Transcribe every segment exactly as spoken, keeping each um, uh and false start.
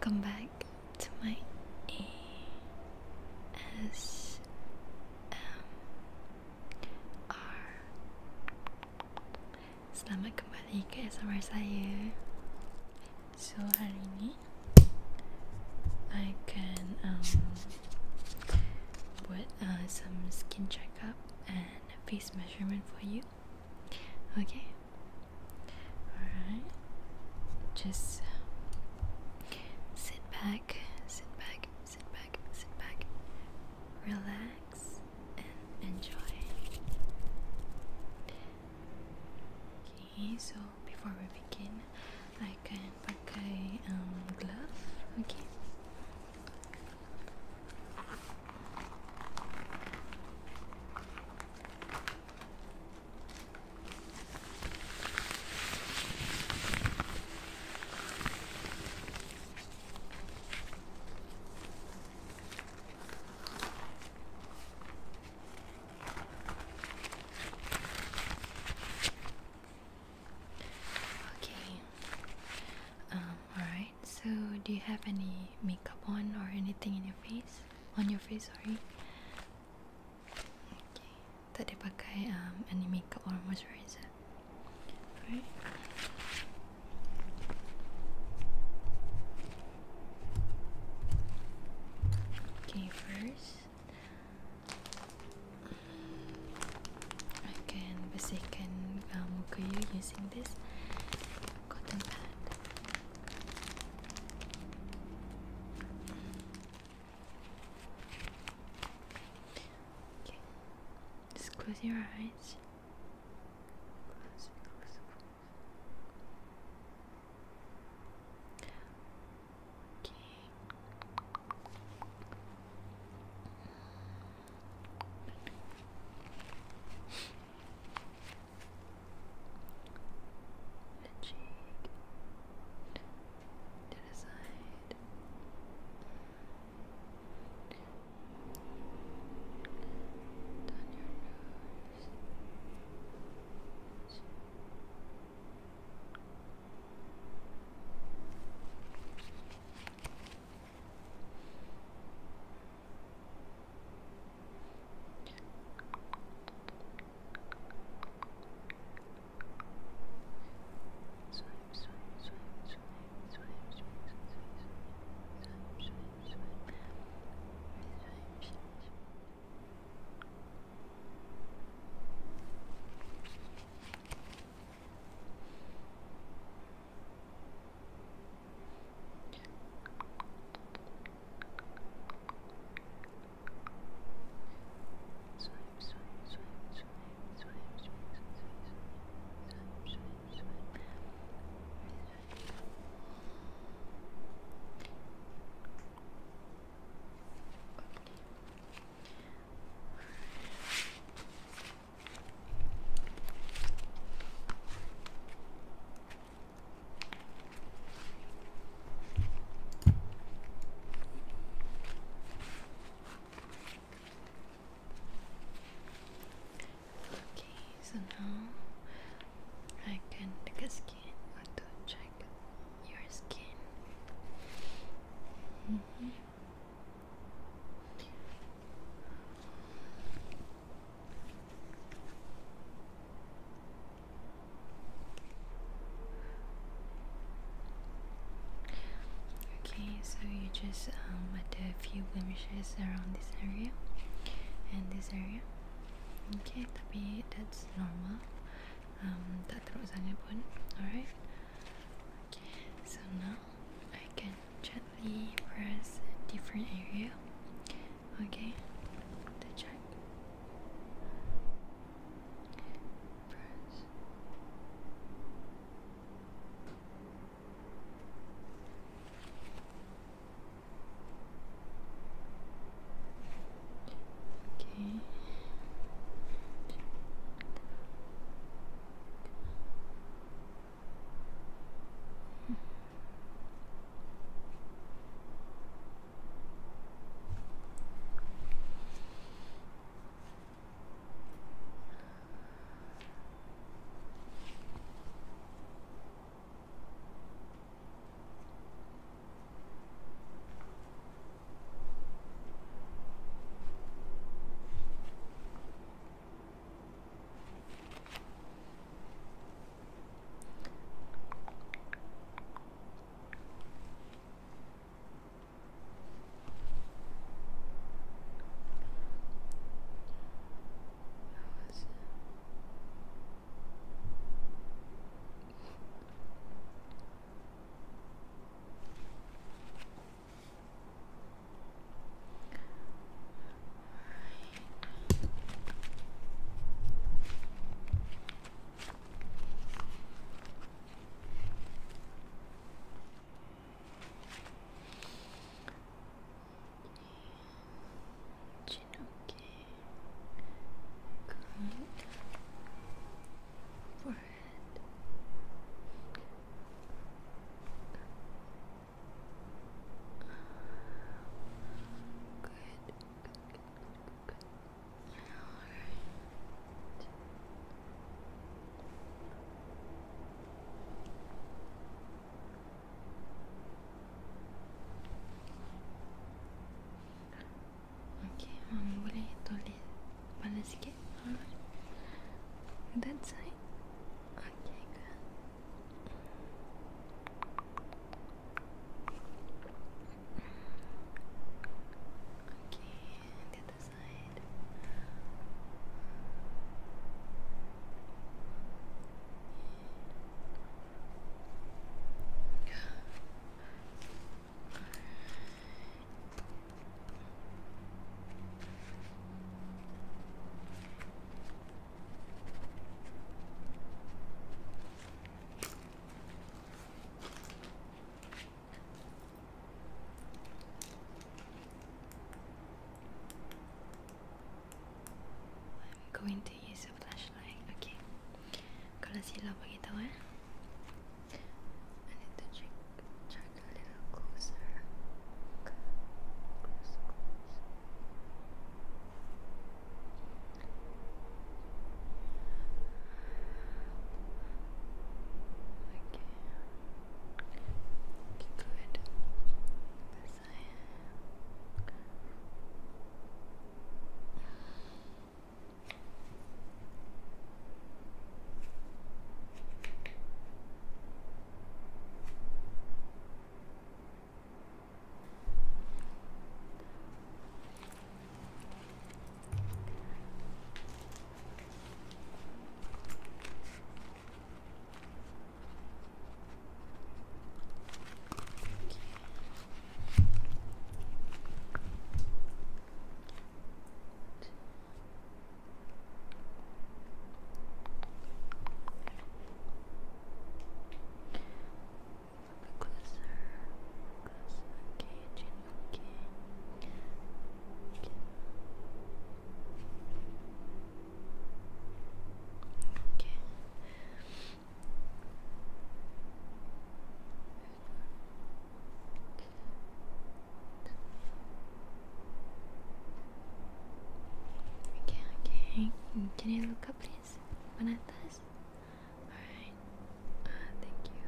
welcome back to my A S M R. Selamat kembali ke A S M R saya. So hari ni I can um, buat uh, some skin checkup and face measurement for you. Okay. Alright. Just sit back, sit back, sit back, sit back, relax and enjoy. Okay, so before we begin, I can pakai um, glove. Okay. So, do you have any makeup on or anything in your face? On your face, sorry. Okay. Tak ada pakai um, any makeup or moisturizer. Right. Okay, first I can bersihkan uh, muka you using this cotton pad. Close your eyes. Close, close, close. Okay. The cheek. To the side. Down your nose. Swipe, swipe, swipe, swipe, swipe, swipe, swipe, swipe, swipe, swipe, swipe, swipe. Swipe, swipe, swipe, swipe, swipe, swipe, swipe, swipe, swipe, swipe. Okay, so now I can take a skin to check your skin. Mm-hmm. Okay, so you just um, ada a few blemishes around this area and this area. Okay, tapi that's normal. Um, tak teruk sangat pun. Alright. Okay, so now I can gently press a different area. Okay, to check. Press. Okay. can you look up please? One atas. Alright. Uh, thank you.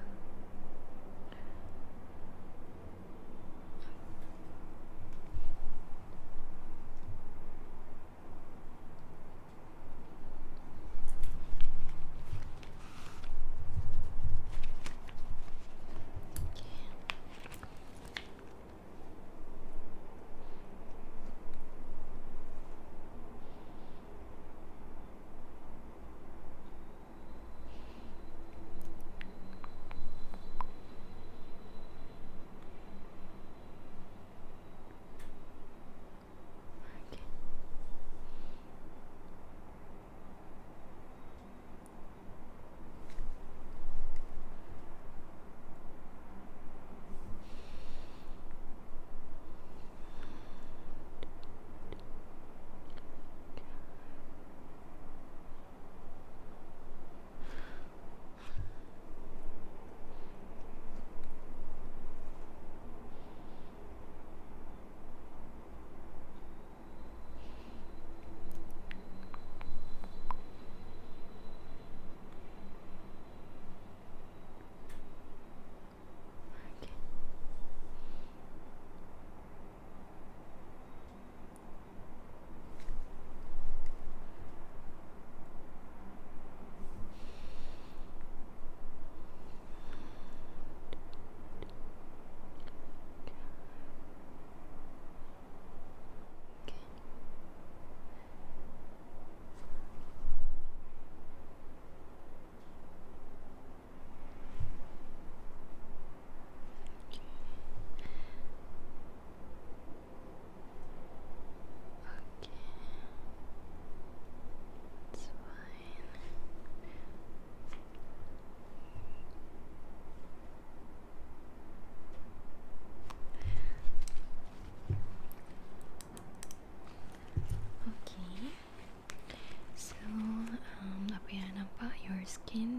Skin,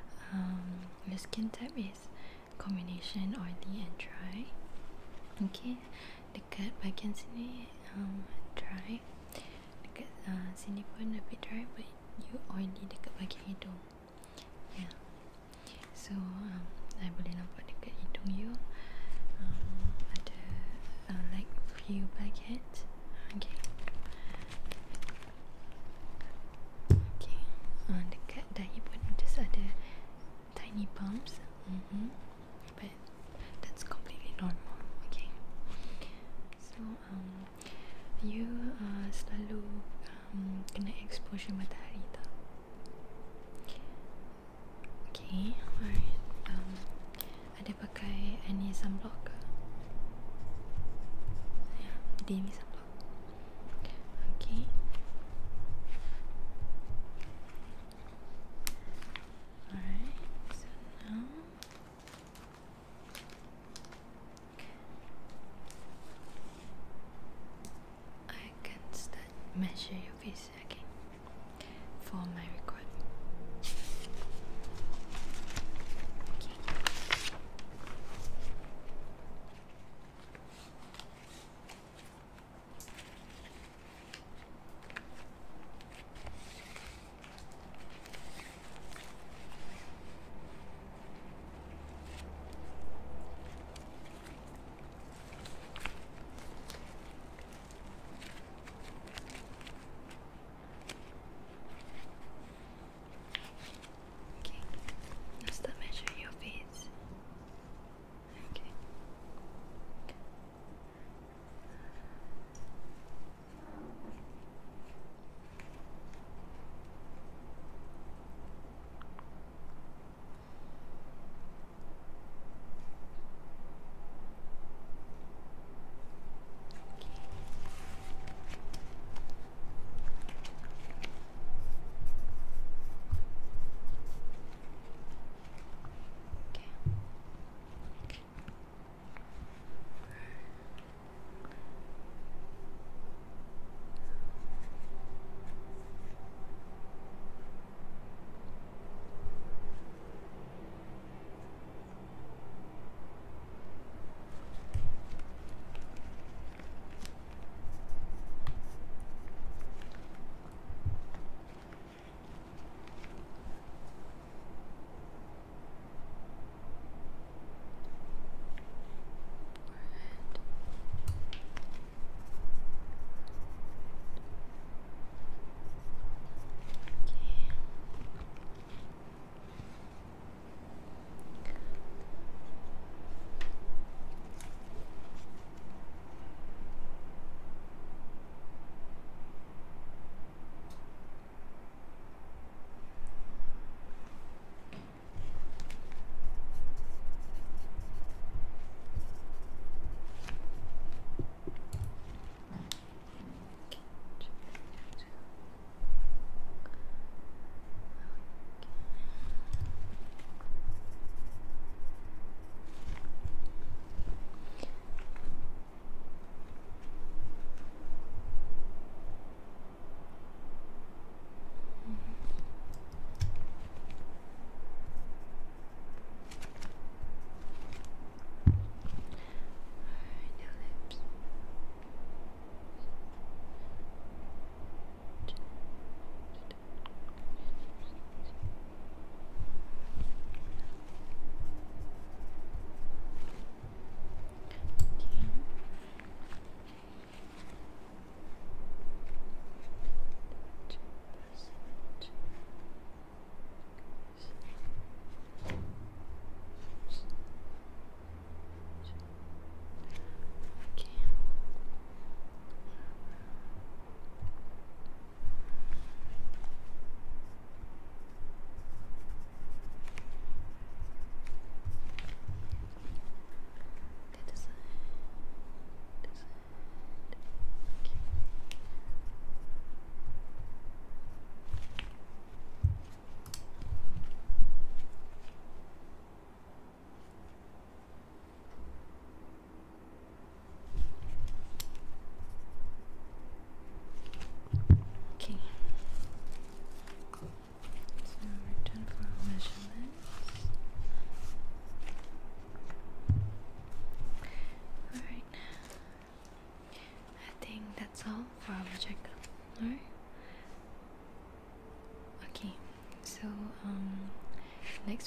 um, your skin type is combination oily and dry. Okay, dekat bahagian sini um, dry, dekat uh, sini pun a bit dry, but you oily dekat bahagian hidung. Yeah, so um, I boleh nampak dekat hidung you um, ada uh, like few blackheads. Okay. Uh, dekat dahi pun just ada tiny bumps, mm-hmm. but that's completely normal. Okay, so um, you uh, selalu um, kena exposure matahari tak? Okay, alright. Um, ada pakai any sunblock ke? Yeah, daily sunblock. Okay. Alright, so now I can start measure your face again for my record. Okay.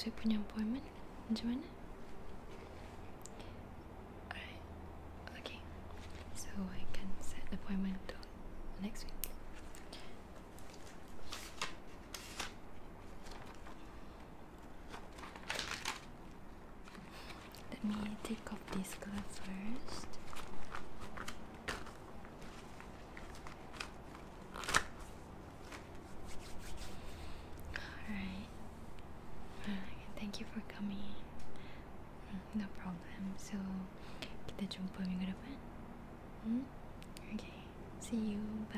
saya punya appointment macam mana? Alright, okay. So I can set the appointment to next week. Let me take off this glove first. Alright. Alright, thank you for coming. No problem. So kita jumpa minggu depan. Hmm? Okay. See you. Bye.